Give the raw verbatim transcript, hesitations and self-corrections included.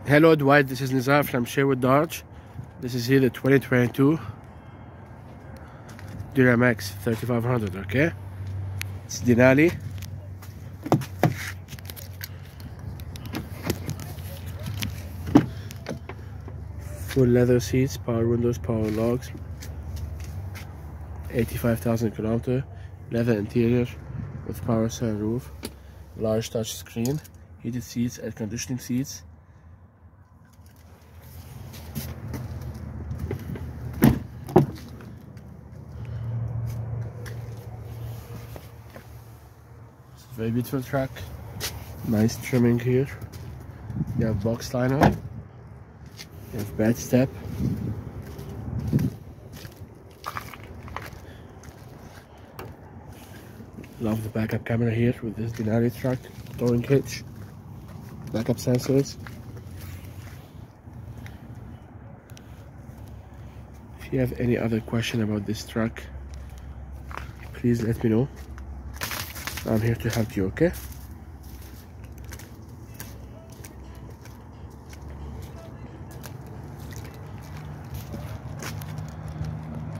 Hello Dwight, this is Nizar from Sherwood Dodge. This is here the twenty twenty-two Duramax thirty-five hundred, okay? It's Denali. Full leather seats, power windows, power locks. eighty-five thousand kilometer, leather interior with power sunroof, large touch screen, heated seats, air conditioning seats. It's a very beautiful truck. Nice trimming here. You have box liner. You have bed step. Love the backup camera here with this Denali truck. Towing hitch. Backup sensors. If you have any other question about this truck, please let me know. I'm here to help you, okay?